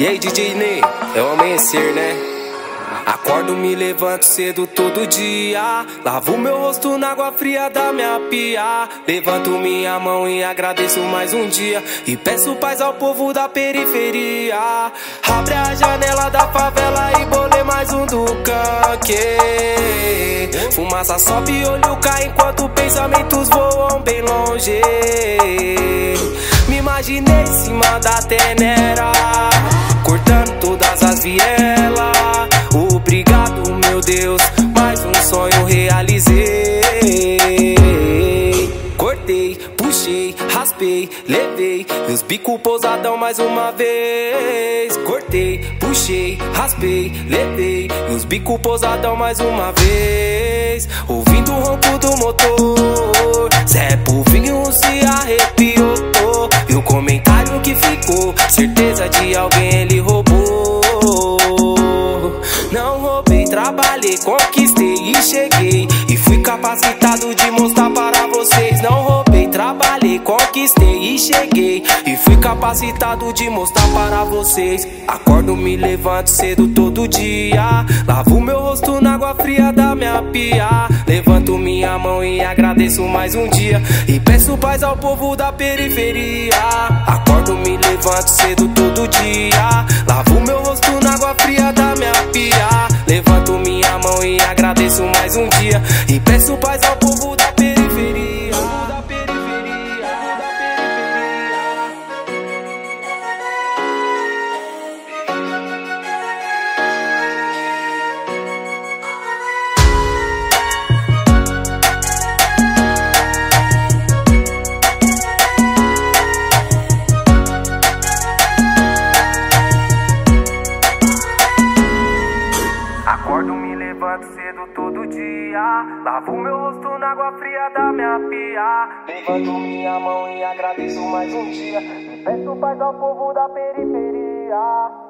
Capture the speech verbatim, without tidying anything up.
E aí, D J Ney, é o amanhecer, né? Acordo, me levanto cedo todo dia, lavo meu rosto na água fria da minha pia, levanto minha mão e agradeço mais um dia, e peço paz ao povo da periferia. Abre a janela da favela e bolei mais um do canque. Fumaça sobe, olho cai enquanto pensamentos voam bem longe. Me imaginei em cima da tenera, cortando todas as vielas. Obrigado, meu Deus, mais um sonho realizei. Cortei, puxei, raspei, levei meus bicos pousadão mais uma vez. Cortei, puxei, raspei, levei meus bicos pousadão mais uma vez. Ouvindo o ronco do motor, Zé Povinho se arrepiou. E o comentário que ficou, certeza de alguém ele roubou. Não roubei, trabalhei, conquistei e cheguei, e fui capacitado de mostrar para vocês. Não roubei, trabalhei, conquistei e cheguei, e fui capacitado de mostrar para vocês. Acordo, me levanto cedo todo dia, lavo meu rosto na água fria da minha pia, levanto minha mão e agradeço mais um dia, e peço paz ao povo da periferia. Acordo, me levanto cedo todo dia, lavo meu rosto na água fria da minha pia, levanto minha mão e agradeço mais um dia, e peço paz ao povo da periferia. Acordo, me levanto cedo todo dia, lavo meu rosto na água fria da minha pia, levanto minha mão e agradeço mais um dia, e peço paz ao povo da periferia.